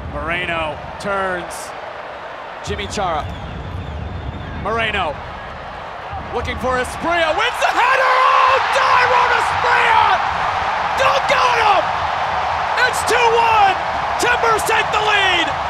Moreno turns. Jimmy Chara. Moreno looking for Asprilla, wins the header! Oh, Dairon Asprilla! Don't got him! It's 2-1! Timbers take the lead!